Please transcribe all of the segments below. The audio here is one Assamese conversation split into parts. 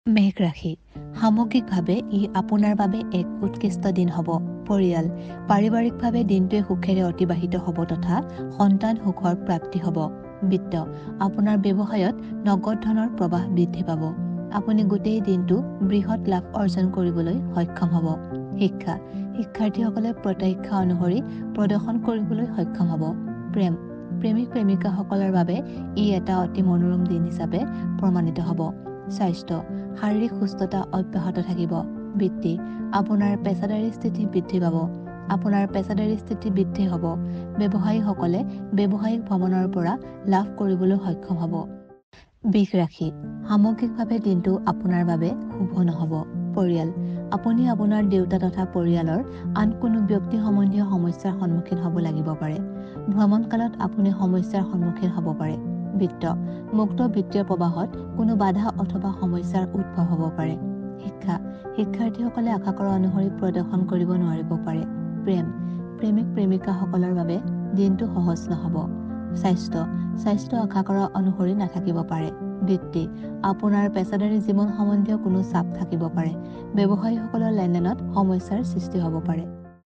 মেঘ ৰাশি সামগ্ৰিকভাৱে ই আপোনাৰ বাবে এক উৎকৃষ্ট দিন হ'ব। পৰিয়াল পাৰিবাৰিকভাৱে দিনটোৱে সুখেৰে অতিবাহিত হ'ব তথা সন্তান সুখৰ প্ৰাপ্তি হ'ব। বিত্ত আপোনাৰ ব্যৱসায়ত নগদ ধনৰ প্ৰৱাহ বৃদ্ধি পাব। আপুনি গোটেই দিনটো বৃহৎ লাভ অৰ্জন কৰিবলৈ সক্ষম হ'ব। শিক্ষা শিক্ষাৰ্থীসকলে প্ৰত্যাশা অনুসৰি প্ৰদৰ্শন কৰিবলৈ সক্ষম হ'ব। প্ৰেম প্ৰেমিক প্ৰেমিকাসকলৰ বাবে ই এটা অতি মনোৰম দিন হিচাপে প্ৰমাণিত হ'ব। স্বাস্থ্য শাৰীৰিক সুস্থতা অব্যাহত থাকিব। বৃত্তি আপোনাৰ পেছাদাৰী স্থিতি বৃদ্ধি পাব। আপোনাৰ পেছাদাৰী স্থিতি বৃদ্ধি হ'ব। ব্যৱসায়ীসকলে ব্যৱসায়িক ভ্ৰমণৰ পৰা লাভ কৰিবলৈ সক্ষম হ'ব। বৃষ ৰাশি সামগ্ৰিকভাৱে দিনটো আপোনাৰ বাবে শুভ নহ'ব। পৰিয়াল আপুনি আপোনাৰ দেউতা তথা পৰিয়ালৰ আন কোনো ব্যক্তি সম্বন্ধীয় সমস্যাৰ সন্মুখীন হ'ব লাগিব পাৰে। ভ্ৰমণকালত আপুনি সমস্যাৰ সন্মুখীন হ'ব পাৰে। বিত্ত মুক্ত বিত্তীয় প্ৰৱাহত কোনো বাধা অথবা সমস্যাৰ উদ্ভৱ হ'ব পাৰে। শিক্ষা শিক্ষাৰ্থীসকলে আশা কৰা অনুসৰি প্ৰদৰ্শন কৰিব নোৱাৰিব পাৰে। প্ৰেম প্ৰেমিক প্ৰেমিকাসকলৰ বাবে দিনটো সহজ নহ'ব। স্বাস্থ্য আশা কৰা অনুসৰি নাথাকিব পাৰে। বৃত্তি আপোনাৰ পেছাদাৰী জীৱন সম্বন্ধীয় কোনো চাপ থাকিব পাৰে। ব্যৱসায়ীসকলৰ লেনদেনত সমস্যাৰ সৃষ্টি হ'ব পাৰে।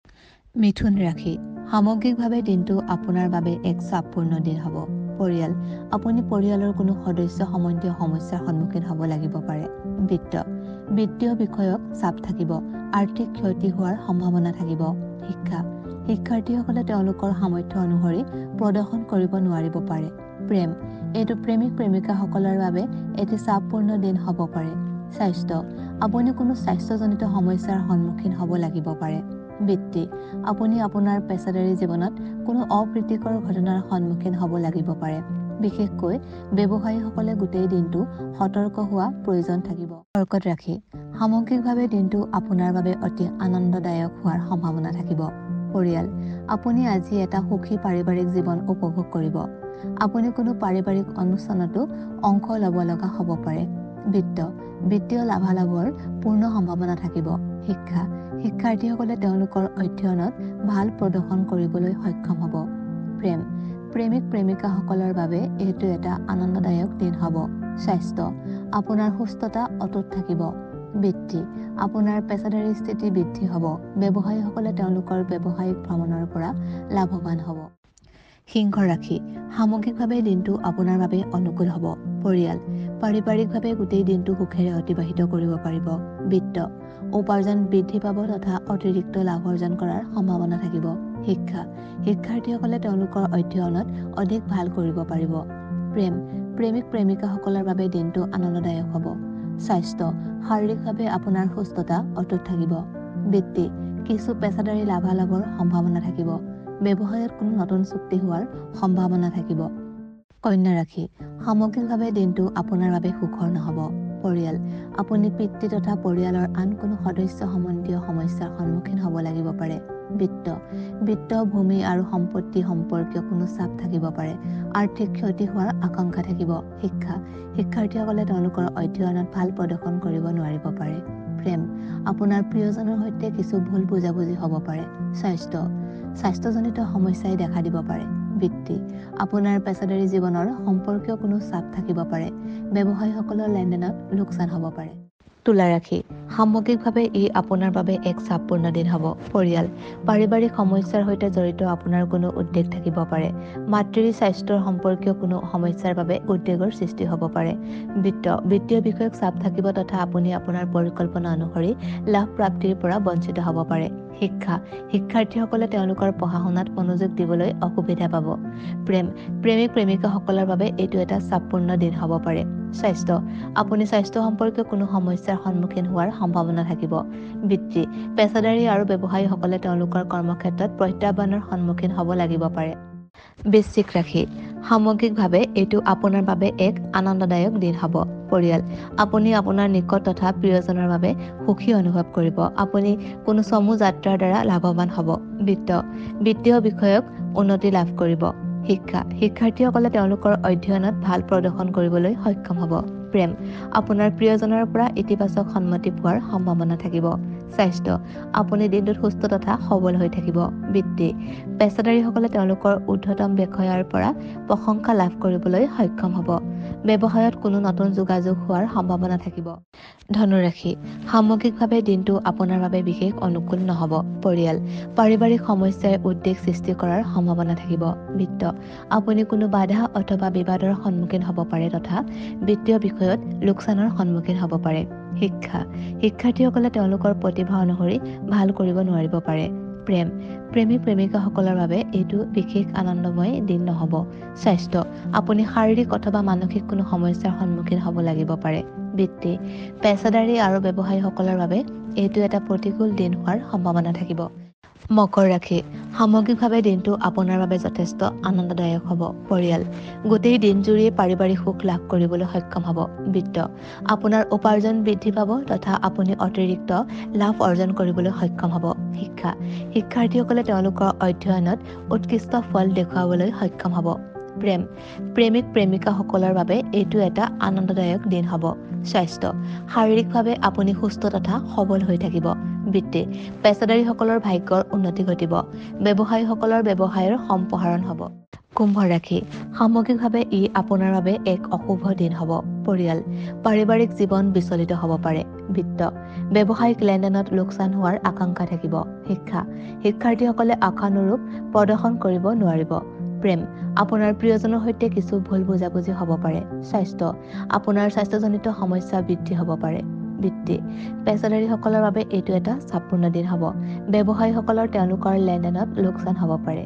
মিথুন ৰাশি সামগ্ৰিকভাৱে দিনটো আপোনাৰ বাবে এক চাপপূৰ্ণ দিন হ'ব। পৰিয়াল আপুনি পৰিয়ালৰ কোনো সদস্য সম্বন্ধীয় সমস্যাৰ সন্মুখীন হ'ব লাগিব পাৰে। বিত্ত বিত্তীয় বিষয়ক চাপ থাকিব। আৰ্থিক ক্ষতি হোৱাৰ সম্ভাৱনা থাকিব। শিক্ষা শিক্ষাৰ্থীসকলে তেওঁলোকৰ সামৰ্থ্য অনুসৰি প্ৰদৰ্শন কৰিব নোৱাৰিব পাৰে। প্ৰেম এইটো প্ৰেমিক প্ৰেমিকাসকলৰ বাবে এটি চাপপূৰ্ণ দিন হ'ব পাৰে। স্বাস্থ্য আপুনি কোনো স্বাস্থ্যজনিত সমস্যাৰ সন্মুখীন হ'ব লাগিব পাৰে। বৃত্তি আপুনি আপোনাৰ পেছাদাৰী জীৱনত কোনো অপ্ৰীতিকৰ ঘটনাৰ সন্মুখীন হ'ব লাগিব পাৰে। বিশেষকৈ ব্যৱসায়ীসকলে গোটেই দিনটো সতৰ্ক হোৱা প্ৰয়োজন থাকিব। কৰ্কট ৰাশি সামগ্ৰিকভাৱে দিনটো আপোনাৰ বাবে অতি আনন্দদায়ক হোৱাৰ সম্ভাৱনা থাকিব। পৰিয়াল আপুনি আজি এটা সুখী পাৰিবাৰিক জীৱন উপভোগ কৰিব। আপুনি কোনো পাৰিবাৰিক অনুষ্ঠানতো অংশ ল'ব লগা হ'ব পাৰে। বিত্ত বিত্তীয় লাভালাভৰ পূৰ্ণ সম্ভাৱনা থাকিব। শিক্ষা শিক্ষাৰ্থীসকলে তেওঁলোকৰ অধ্যয়নত ভাল প্ৰদৰ্শন কৰিবলৈ সক্ষম হ'ব। প্ৰেম প্ৰেমিক প্ৰেমিকাসকলৰ বাবে এইটো এটা আনন্দদায়ক দিন হ'ব। স্বাস্থ্য আপোনাৰ সুস্থতা অটুট থাকিব। বৃত্তি আপোনাৰ পেছাদাৰী স্থিতি বৃদ্ধি হ'ব। ব্যৱসায়ীসকলে তেওঁলোকৰ ব্যৱসায়িক ভ্ৰমণৰ পৰা লাভৱান হ'ব। সিংহ ৰাশি সামগ্ৰিকভাৱে দিনটো আপোনাৰ বাবে অনুকূল হ'ব। পৰিয়াল পাৰিবাৰিকভাৱে গোটেই দিনটো সুখেৰে অতিবাহিত কৰিব পাৰিব। বিত্ত উপাৰ্জন বৃদ্ধি পাব তথা অতিৰিক্ত লাভ অৰ্জন কৰাৰ সম্ভাৱনা থাকিব। শিক্ষা শিক্ষাৰ্থীসকলে তেওঁলোকৰ অধ্যয়নত অধিক ভাল কৰিব পাৰিব। প্ৰেম প্ৰেমিক প্ৰেমিকাসকলৰ বাবে দিনটো আনন্দদায়ক হ'ব। স্বাস্থ্য শাৰীৰিকভাৱে আপোনাৰ সুস্থতা অটুট থাকিব। বৃত্তি কিছু পেছাদাৰী লাভালাভৰ সম্ভাৱনা থাকিব। ব্যৱসায়ত কোনো নতুন চুক্তি হোৱাৰ সম্ভাৱনা থাকিব। কন্যা ৰাশি সামগ্ৰিকভাৱে দিনটো আপোনাৰ বাবে সুখৰ নহ'ব। পৰিয়াল আপুনি পিতৃ তথা পৰিয়ালৰ আন কোনো সদস্য সম্বন্ধীয় সমস্যাৰ সন্মুখীন হ'ব লাগিব পাৰে। বিত্ত ভূমি আৰু সম্পত্তি সম্পৰ্কীয় কোনো চাপ থাকিব পাৰে। আৰ্থিক ক্ষতি হোৱাৰ আশংকা থাকিব। শিক্ষা শিক্ষাৰ্থীসকলে তেওঁলোকৰ অধ্যয়নত ভাল প্ৰদৰ্শন কৰিব নোৱাৰিব পাৰে। প্ৰেম আপোনাৰ প্ৰিয়জনৰ সৈতে কিছু ভুল বুজাবুজি হ'ব পাৰে। স্বাস্থ্যজনিত সমস্যাই দেখা দিব পাৰে। বৃত্তি আপোনাৰ পেছাদাৰী জীৱনৰ সম্পৰ্কীয় কোনো চাপ থাকিব পাৰে। ব্যৱসায়ীসকলৰ লেনদেনত লোকচান হ'ব পাৰে। তুলা ৰাশি সামগ্ৰিকভাৱে ই আপোনাৰ বাবে এক চাপপূৰ্ণ দিন হ'ব। পৰিয়াল পাৰিবাৰিক সমস্যাৰ সৈতে জড়িত আপোনাৰ কোনো উদ্বেগ থাকিব পাৰে। মাতৃৰ স্বাস্থ্যৰ সম্পৰ্কীয় কোনো সমস্যাৰ বাবে উদ্বেগৰ সৃষ্টি হ'ব পাৰে। বিত্তীয় বিষয়ক চাপ থাকিব তথা আপুনি আপোনাৰ পৰিকল্পনা অনুসৰি লাভ প্ৰাপ্তিৰ পৰা বঞ্চিত হ'ব পাৰে। শিক্ষা শিক্ষাৰ্থীসকলে তেওঁলোকৰ পঢ়া শুনাত মনোযোগ দিবলৈ অসুবিধা পাব। প্ৰেম প্ৰেমিক প্ৰেমিকাসকলৰ বাবে এইটো এটা চাপপূৰ্ণ দিন হ'ব পাৰে। স্বাস্থ্য আপুনি স্বাস্থ্য সম্পৰ্কীয় কোনো সমস্যাৰ সন্মুখীন হোৱাৰ সম্ভাৱনা থাকিব। বৃত্তি পেছাদাৰী আৰু ব্যৱসায়ীসকলে তেওঁলোকৰ কৰ্মক্ষেত্ৰত প্ৰত্যাহ্বানৰ সন্মুখীন হ'ব লাগিব পাৰে। বৃশ্চিক ৰাশি সামগ্ৰিকভাৱে এইটো আপোনাৰ বাবে এক আনন্দদায়ক দিন হ'ব। পৰিয়াল আপুনি আপোনাৰ নিকট তথা প্ৰিয়জনৰ বাবে সুখী অনুভৱ কৰিব। আপুনি কোনো চমু যাত্ৰাৰ দ্বাৰা লাভৱান হ'ব। বিত্তীয় বিষয়ক উন্নতি লাভ কৰিব। শিক্ষাৰ্থীসকলে তেওঁলোকৰ অধ্যয়নত ভাল প্ৰদৰ্শন কৰিবলৈ সক্ষম হ'ব। প্ৰেম, আপোনাৰ প্ৰিয়জনৰ পৰা ইতিবাচক সন্মতি পোৱাৰ সম্ভাৱনা থাকিব। স্বাস্থ্য, আপুনি দিনটোত সুস্থ তথা সবল হৈ থাকিব। বৃত্তি, পেছাদাৰীসকলে তেওঁলোকৰ ঊৰ্ধ্বতম বিষয়াৰ পৰা প্ৰশংসা লাভ কৰিবলৈ সক্ষম হ'ব। ব্যৱসায়ত কোনো নতুন যোগাযোগ হোৱাৰ সম্ভাৱনা থাকিব। ধনুৰাশি, সামগ্ৰিকভাৱে দিনটো আপোনাৰ বাবে বিশেষ অনুকূল নহ'ব। পৰিয়াল, পাৰিবাৰিক সমস্যাই উদ্বেগ সৃষ্টি কৰাৰ সম্ভাৱনা থাকিব। বিত্ত, আপুনি কোনো বাধা অথবা বিবাদৰ সন্মুখীন হ'ব পাৰে তথা বিত্তীয় বিষয়ত লোকচানৰ সন্মুখীন হ'ব পাৰে। শিক্ষা, শিক্ষাৰ্থীসকলে তেওঁলোকৰ প্ৰতিভা অনুসৰি ভাল কৰিব নোৱাৰিব পাৰে। প্ৰেম, প্ৰেমিক প্ৰেমিকাসকলৰ বাবে এইটো বিশেষ আনন্দময় দিন নহ'ব। স্বাস্থ্য, আপুনি শাৰীৰিক অথবা মানসিক কোনো সমস্যাৰ সন্মুখীন হ'ব লাগিব পাৰে। বৃত্তি, পেছাদাৰী আৰু ব্যৱসায়ীসকলৰ বাবে এইটো এটা প্ৰতিকূল দিন হোৱাৰ সম্ভাৱনা থাকিব। মকৰ ৰাশি, সামগ্ৰিকভাৱে দিনটো আপোনাৰ বাবে যথেষ্ট আনন্দদায়ক হ'ব। পৰিয়াল, গোটেই দিনজুৰি পাৰিবাৰিক সুখ লাভ কৰিবলৈ সক্ষম হ'ব। বিত্ত, আপোনাৰ উপাৰ্জন বৃদ্ধি পাব তথা আপুনি অতিৰিক্ত লাভ অৰ্জন কৰিবলৈ সক্ষম হ'ব। শিক্ষা, শিক্ষাৰ্থীসকলে তেওঁলোকৰ অধ্যয়নত উৎকৃষ্ট ফল দেখুৱাবলৈ সক্ষম হ'ব। প্ৰেম, প্ৰেমিক প্ৰেমিকাসকলৰ বাবে এইটো এটা আনন্দদায়ক দিন হ'ব। স্বাস্থ্য, শাৰীৰিকভাৱে আপুনি সুস্থ তথা সবল হৈ থাকিব। বৃত্তি, পেছাদাৰীসকলৰ ভাগ্যৰ উন্নতি ঘটিব। ব্যৱসায়ীসকলৰ ব্যৱসায়ৰ সম্প্ৰসাৰণ হ'ব। কুম্ভ ৰাশি, সামগ্ৰিকভাৱে ই আপোনাৰ বাবে এক অশুভ দিন হ'ব। পৰিয়াল, পাৰিবাৰিক জীৱন বিচলিত হ'ব পাৰে। বিত্ত, ব্যৱসায়িক লেনদেনত লোকচান হোৱাৰ আশংকা থাকিব। শিক্ষা, শিক্ষাৰ্থীসকলে আশানুৰূপ প্ৰদৰ্শন কৰিব নোৱাৰিব। প্ৰেম, আপোনাৰ প্ৰিয়জনৰ সৈতে কিছু ভুল বুজাবুজি হ'ব পাৰে। স্বাস্থ্য, আপোনাৰ স্বাস্থ্যজনিত সমস্যা বৃদ্ধি হ'ব পাৰে। বৃত্তি, পেছাদাৰীসকলৰ বাবে এইটো এটা চাপপূৰ্ণ দিন হ'ব। ব্যৱসায়ীসকলৰ তেওঁলোকৰ লেনদেনত লোকচান হ'ব পাৰে।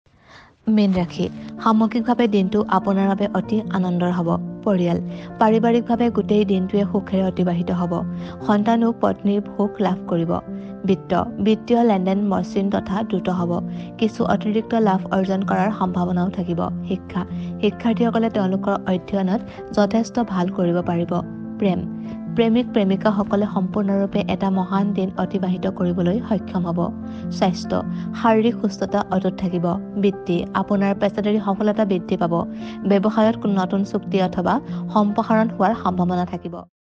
মীন ৰাশি, সামগ্ৰিকভাৱে দিনটো আপোনাৰ বাবে অতি আনন্দৰ হ'ব। পৰিয়াল, পাৰিবাৰিকভাৱে গোটেই দিনটোৱে সুখেৰে অতিবাহিত হ'ব। সন্তানো পত্নীৰ সুখ লাভ কৰিব। বিত্ত, বিত্তীয় লেনদেন মসৃণ তথা দ্ৰুত হ'ব। কিছু অতিৰিক্ত লাভ অৰ্জন কৰাৰ সম্ভাৱনাও থাকিব। শিক্ষা, শিক্ষাৰ্থীসকলে তেওঁলোকৰ অধ্যয়নত যথেষ্ট ভাল কৰিব পাৰিব। প্ৰেম, প্ৰেমিক প্ৰেমিকাসকলে সম্পূৰ্ণৰূপে এটা মহান দিন অতিবাহিত কৰিবলৈ সক্ষম হ'ব। স্বাস্থ্য, শাৰীৰিক সুস্থতা অটুট থাকিব। বৃত্তি, আপোনাৰ পেছাদাৰী সফলতা বৃদ্ধি পাব। ব্যৱসায়ত কোনো নতুন চুক্তি অথবা সম্প্ৰসাৰণ হোৱাৰ সম্ভাৱনা থাকিব।